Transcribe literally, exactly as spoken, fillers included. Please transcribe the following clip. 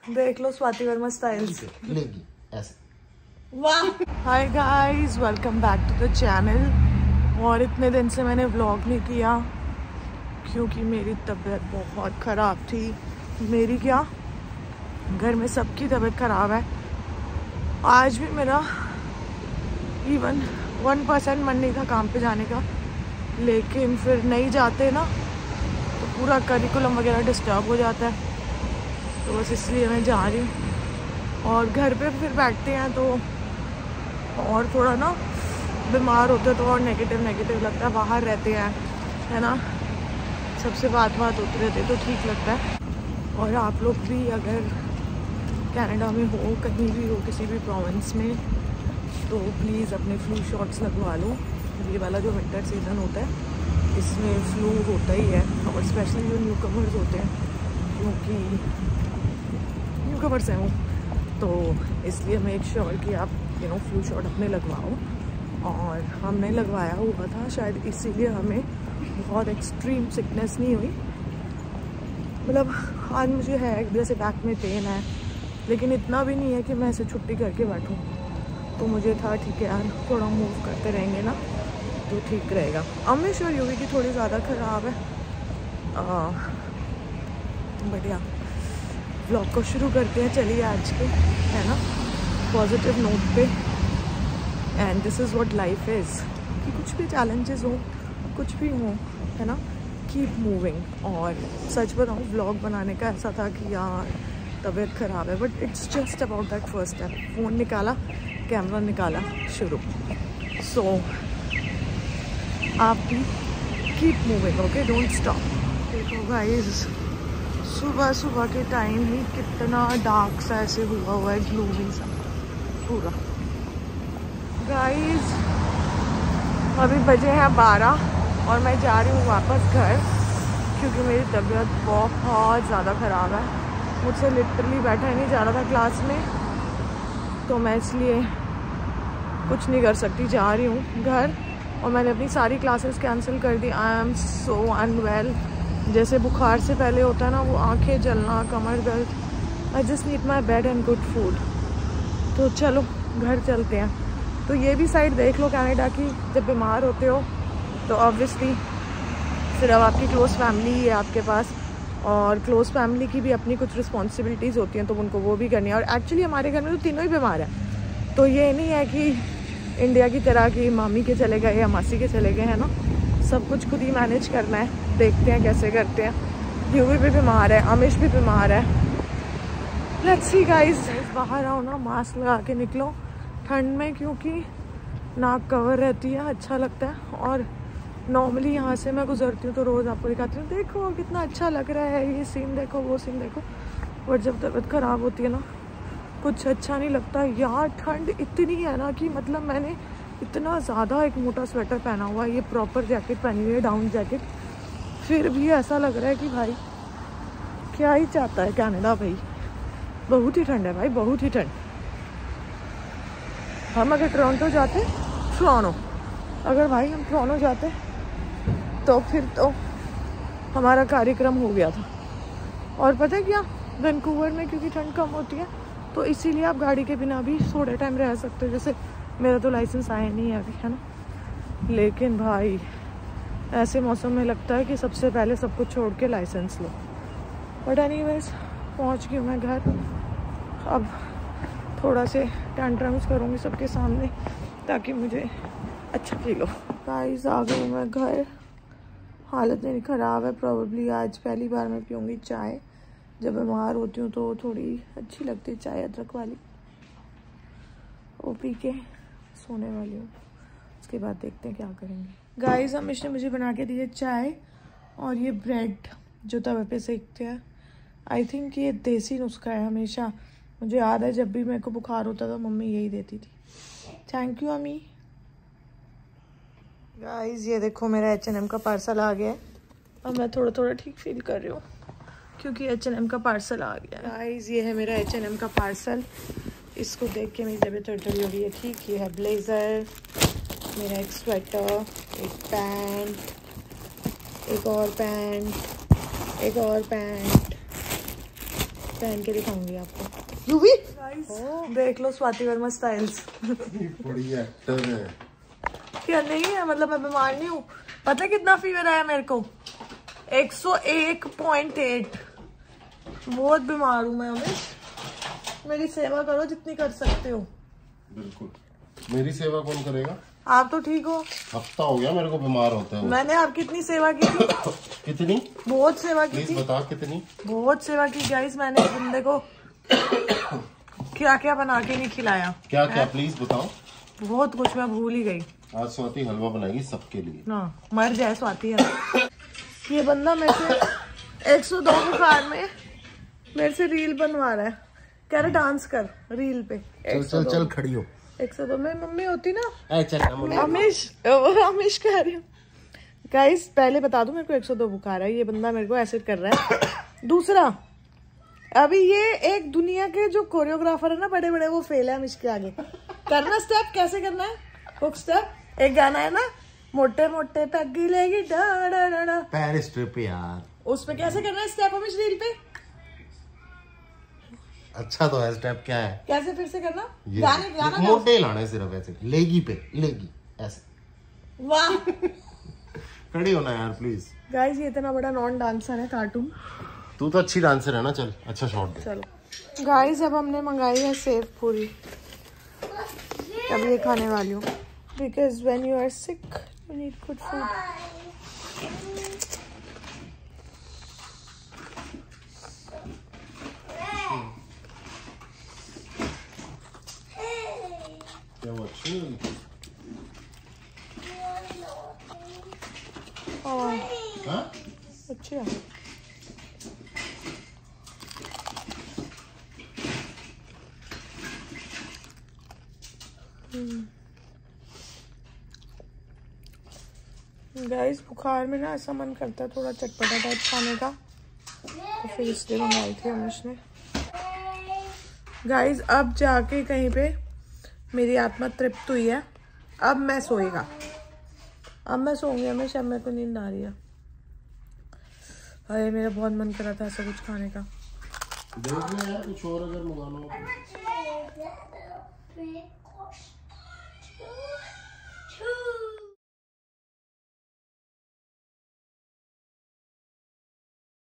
देख लो स्वाति वर्मा स्टाइल्स लेगी ऐसे। वाह। Hi guys, welcome back to the channel. और इतने दिन से मैंने व्लॉग नहीं किया क्योंकि मेरी तबीयत बहुत ख़राब थी। मेरी क्या, घर में सबकी तबीयत ख़राब है। आज भी मेरा इवन वन परसेंट मन नहीं था काम पे जाने का, लेकिन फिर नहीं जाते ना तो पूरा करिकुलम वगैरह डिस्टर्ब हो जाता है, तो बस इसलिए मैं जा रही हूँ। और घर पे फिर बैठते हैं तो और थोड़ा ना बीमार होते तो और नेगेटिव नेगेटिव लगता है। बाहर रहते हैं है ना, सबसे बात बात होती रहती तो ठीक लगता है। और आप लोग भी अगर कनाडा में हो, कहीं भी हो, किसी भी प्रोविंस में, तो प्लीज़ अपने फ्लू शॉट्स लगवा लो। ये वाला जो विंटर सीज़न होता है इसमें फ्लू होता ही है, और स्पेशली जो न्यू कमर्स होते हैं, क्योंकि न्यू कमर्स हैं वो, तो इसलिए मेक श्योर कि आप यू नो फ्लू शॉट अपने लगवाओ। और हमने लगवाया हुआ था, शायद इसीलिए हमें बहुत एक्सट्रीम सिकनेस नहीं हुई। मतलब आज मुझे है जैसे बैक में पेन है, लेकिन इतना भी नहीं है कि मैं ऐसे छुट्टी करके बैठूं। तो मुझे था ठीक है यार, थोड़ा मूव करते रहेंगे ना तो ठीक रहेगा। अब मैं श्योर यूवी की थोड़ी ज़्यादा ख़राब है। बढ़िया, व्लॉग को शुरू करते हैं। चलिए आज के, है ना, पॉजिटिव नोट पे। And this is what life is, कि कुछ भी चैलेंजेस हो, कुछ भी हो, है ना, कीप मूविंग। और सच बताऊँ, व्लॉग बनाने का ऐसा था कि यार तबीयत ख़राब है, but it's just about that first step. Phone निकाला, कैमरा निकाला, शुरू। सो so, आप भी keep moving, okay, don't stop. देखो गाइस, सुबह सुबह के टाइम ही कितना डार्क सा ऐसे हुआ हुआ है, ग्लूमी सा पूरा। गाइस अभी बजे हैं बारह और मैं जा रही हूँ वापस घर, क्योंकि मेरी तबीयत बहुत ज़्यादा ख़राब है। मुझसे लिटरली बैठा ही नहीं जा रहा था क्लास में, तो मैं इसलिए कुछ नहीं कर सकती, जा रही हूँ घर। और मैंने अपनी सारी क्लासेस कैंसिल कर दी। I am so unwell. जैसे बुखार से पहले होता है ना, वो आंखें जलना, कमर दर्द। I just need my bed and good food. तो चलो घर चलते हैं। तो ये भी साइड देख लो कनाडा की, जब बीमार होते हो तो ऑब्वियसली सिर्फ आपकी क्लोज़ फैमिली ही है आपके पास, और क्लोज़ फैमिली की भी अपनी कुछ रिस्पॉन्सिबिलिटीज़ होती हैं, तो उनको वो भी करनी है। और एक्चुअली हमारे घर में तो तीनों ही बीमार हैं, तो ये नहीं है कि इंडिया की तरह कि मामी के चले गए या मासी के चले गए, है ना। सब कुछ खुद ही मैनेज करना है, देखते हैं कैसे करते हैं। यूवी भी बीमार है, अमिश भी बीमार है। Let's see guys. बाहर आओ ना, मास्क लगा के निकलो ठंड में, क्योंकि नाक कवर रहती है, अच्छा लगता है। और नॉर्मली यहाँ से मैं गुजरती हूँ तो रोज़ आपको दिखाती हूँ, देखो कितना अच्छा लग रहा है, ये सीन देखो, वो सीन देखो। और जब तबीयत ख़राब होती है ना, कुछ अच्छा नहीं लगता यार। ठंड इतनी है ना कि मतलब मैंने इतना ज़्यादा एक मोटा स्वेटर पहना हुआ है, ये प्रॉपर जैकेट पहनी हुई है, डाउन जैकेट, फिर भी ऐसा लग रहा है कि भाई क्या ही चाहता है कनाडा। भाई बहुत ही ठंड है भाई, बहुत ही ठंड। हम अगर टोरंटो जाते, टोरंटो अगर भाई हम टोरंटो जाते तो फिर तो हमारा कार्यक्रम हो गया था। और पता है क्या, वैंकूवर में क्योंकि ठंड कम होती है तो इसीलिए आप गाड़ी के बिना भी थोड़े टाइम रह सकते हो। जैसे मेरा तो लाइसेंस आया नहीं है अभी, है ना, लेकिन भाई ऐसे मौसम में लगता है कि सबसे पहले सब कुछ छोड़ के लाइसेंस लो। बट एनीवेज पहुंच गई मैं घर। अब थोड़ा से टैंट्रम्स करूँगी सबके सामने ताकि मुझे अच्छा फील हो। गाइस आ गई मैं घर, हालत मेरी ख़राब है। प्रॉब्ली आज पहली बार मैं पीऊँगी चाय। जब बीमार होती हूँ तो थोड़ी अच्छी लगती है चाय, अदरक वाली। वो पी के सोने वाली हूँ, उसके बाद देखते हैं क्या करेंगे। गाइस अमिश ने मुझे बना के दी है चाय और ये ब्रेड जो तवे पे सेकते हैं। आई थिंक ये देसी नुस्खा है, हमेशा मुझे याद है जब भी मेरे को बुखार होता था मम्मी यही देती थी। थैंक यू अम्मी। गाइस ये देखो मेरा एच एन एम का पार्सल आ गया है। अब मैं थोड़ा थोड़ा ठीक फील कर रही हूँ क्योंकि एच एन एम का पार्सल आ गया। गाइस ये है मेरा एच एन एम का पार्सल। इसको देख के मेरी तबीयत थोड़ी हो रही है ठीक। ये है ब्लेज़र, मेरा एक स्वेटर, एक पैंट, एक और पैंट, एक और पैंट, पहन के दिखाऊंगी आपको। यूवी गाइस देख लो स्वाति वर्मा स्टाइल्स। बड़ी एक्टर है क्या? नहीं है मतलब मैं बीमार नहीं हूँ। पता है कितना फीवर आया मेरे को? एक सौ एक पॉइंट आठ। बहुत बीमार हूँ मैं। उमेश मेरी सेवा करो जितनी कर सकते हो। बिल्कुल। मेरी सेवा कौन करेगा? आप तो ठीक हो। हफ्ता हो गया मेरे को बीमार होते हुए। मैंने आपकी इतनी सेवा की थी। कितनी? बहुत सेवा की थी। बता कितनी? बहुत सेवा की गाइस मैंने बंदे को क्या क्या बना के नहीं खिलाया। क्या क्या प्लीज बताओ। बहुत कुछ मैं भूल ही गई। आज स्वाति हलवा बनाएगी सबके लिए। ना मर जाए स्वाति है। ये बंदा मेरे से एक सौ दो बुखार में मेरे से रील बनवा रहा है। कह रहा डांस कर रील पे। चल चल चल खड़ी हो। एक सौ दो में मम्मी होती ना। चल अमीश अमीश कह रही हूँ। गाइस पहले बता दूं मेरे को एक सौ दो बुखार है। ये बंदा मेरे को एसिड कर रहा है। दूसरा अभी ये एक दुनिया के जो कोरियोग्राफर है ना बड़े बड़े वो फेल है अमीश के आगे। करना स्टेप कैसे करना है? Hook step. एक गाना है ना मोटे मोटे पैगी लेगी डा डा डा डा। पेरिस ट्रिप यार। उसमें कैसे करना है स्टेप अमीश रील पे? अच्छा तो है स्टेप क्या है? कैसे फिर से करना? गाने गाना मोटे लाना है सिर्फ ऐसे लेगी पे लेगी ऐसे। वाह खड़ी होना यार प्लीज। गाइस ये इतना बड़ा नॉन डांसर है कार्टून। तू तो अच्छी डांसर है ना। चल अच्छा शॉट दे। चलो गाइस अब हमने मंगाई है सेव पूरी। अब ये खाने वाली हूँ because when you are sick you need good food. क्या वो अच्छी है? हाँ अच्छी है। गाइस बुखार में ना ऐसा मन करता है थोड़ा चटपटा टाइप खाने का तो फिर इसलिए मंगाई थी अमीश ने। गाइस अब जाके कहीं पे मेरी आत्मा तृप्त हुई है। अब मैं सोएगा। अब मैं सोऊंगी अमीश। अब मेरे को नींद आ रही है। अरे मेरा बहुत मन कर रहा था ऐसा कुछ खाने का। देख ले यार कुछ और अगर मंगाना हो।